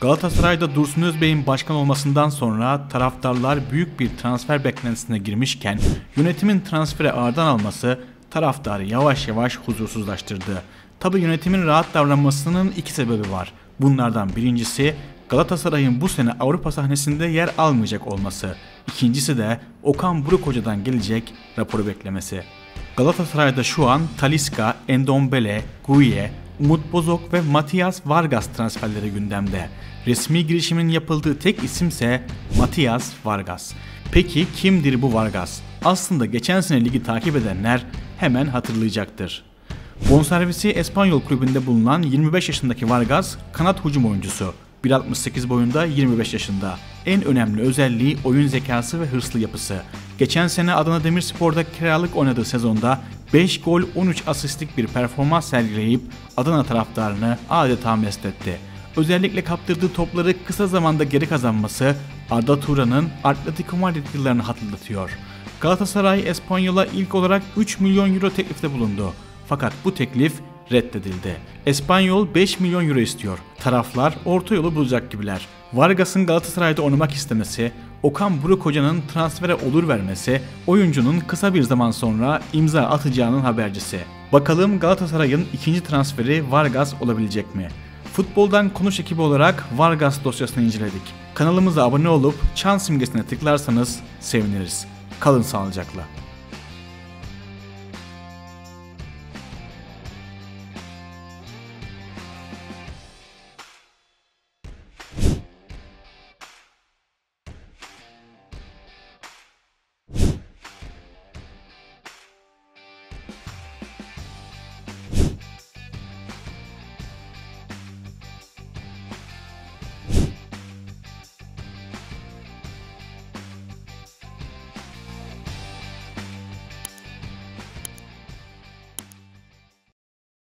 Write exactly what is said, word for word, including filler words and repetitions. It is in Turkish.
Galatasaray'da Dursun Özbek'in başkan olmasından sonra taraftarlar büyük bir transfer beklentisine girmişken yönetimin transfere ağırdan alması taraftarı yavaş yavaş huzursuzlaştırdı. Tabi yönetimin rahat davranmasının iki sebebi var. Bunlardan birincisi Galatasaray'ın bu sene Avrupa sahnesinde yer almayacak olması. İkincisi de Okan Buruk Hoca'dan gelecek raporu beklemesi. Galatasaray'da şu an Talisca, Ndombele, Gueye, Umut Bozok ve Matias Vargas transferleri gündemde. Resmi girişimin yapıldığı tek isimse Matias Vargas. Peki kimdir bu Vargas? Aslında geçen sene ligi takip edenler hemen hatırlayacaktır. Bonservisi Espanyol kulübünde bulunan yirmi beş yaşındaki Vargas kanat hücum oyuncusu. bir altmış sekiz boyunda, yirmi beş yaşında. En önemli özelliği oyun zekası ve hırslı yapısı. Geçen sene Adana Demirspor'da kiralık oynadığı sezonda beş gol on üç asistlik bir performans sergileyip Adana taraftarını adeta mest etti. Özellikle kaptırdığı topları kısa zamanda geri kazanması Arda Turan'ın Atletico Madrid yıllarını hatırlatıyor. Galatasaray Espanyol'a ilk olarak üç milyon euro teklifte bulundu. Fakat bu teklif reddedildi. Espanyol beş milyon euro istiyor. Taraflar orta yolu bulacak gibiler. Vargas'ın Galatasaray'da oynamak istemesi, Okan Buruk Hoca'nın transfere olur vermesi, oyuncunun kısa bir zaman sonra imza atacağının habercisi. Bakalım Galatasaray'ın ikinci transferi Vargas olabilecek mi? Futboldan Konuş ekibi olarak Vargas dosyasını inceledik. Kanalımıza abone olup çan simgesine tıklarsanız seviniriz. Kalın sağlıcakla.